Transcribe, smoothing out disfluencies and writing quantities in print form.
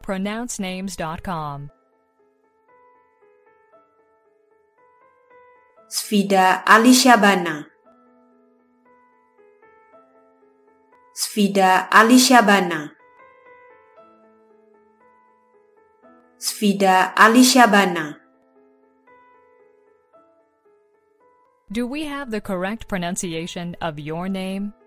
howtopronouncenames.com. Svida Alisjahbana. Svida Alisjahbana. Svida Alisjahbana. Do we have the correct pronunciation of your name?